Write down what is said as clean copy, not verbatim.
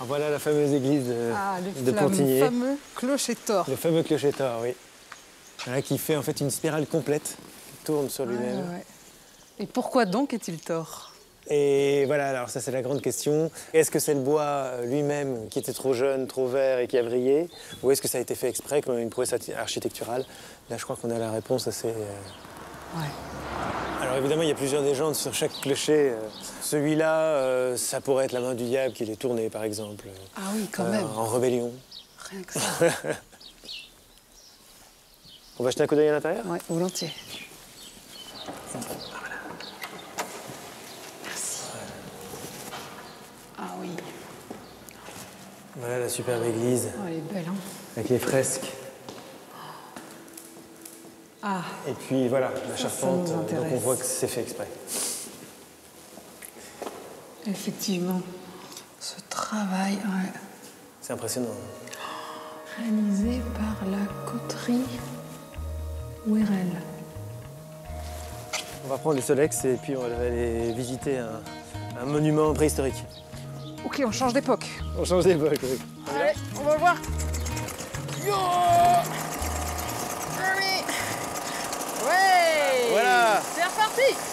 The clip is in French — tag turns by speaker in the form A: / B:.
A: Alors voilà la fameuse église de Pontigny.
B: Le fameux clocher-Tor.
A: Le fameux clocher-Tor, oui. Voilà, qui fait en fait une spirale complète, qui tourne sur lui-même.
B: Ouais. Et pourquoi donc est-il tort?
A: Et voilà, alors ça c'est la grande question. Est-ce que c'est le bois lui-même qui était trop jeune, trop vert et qui a vrillé? Ou est-ce que ça a été fait exprès comme une prouesse architecturale? Là je crois qu'on a la réponse assez...
B: Ouais.
A: Alors évidemment il y a plusieurs légendes sur chaque clocher. Celui-là, ça pourrait être la main du diable qui l'ait tourné par exemple.
B: Ah oui, quand même.
A: En rébellion.
B: Rien que ça.
A: On va jeter un coup d'œil à l'intérieur?
B: Ouais, volontiers. Merci. Ah oui.
A: Voilà la superbe église.
B: Oh, elle est belle, hein?
A: Avec les fresques.
B: Ah.
A: Et puis voilà, la charpente,
B: nous
A: donc
B: intéresse.
A: on voit que c'est fait exprès.
B: Effectivement. Ce travail, ouais.
A: C'est impressionnant.
B: Réalisé par la coterie Ouérel.
A: On va prendre les Solex et puis on va aller visiter un monument préhistorique.
B: Ok, on change d'époque.
A: On change d'époque, oui.
B: Allez, on va le voir. Yo! Ouais!
A: Voilà!
B: C'est reparti!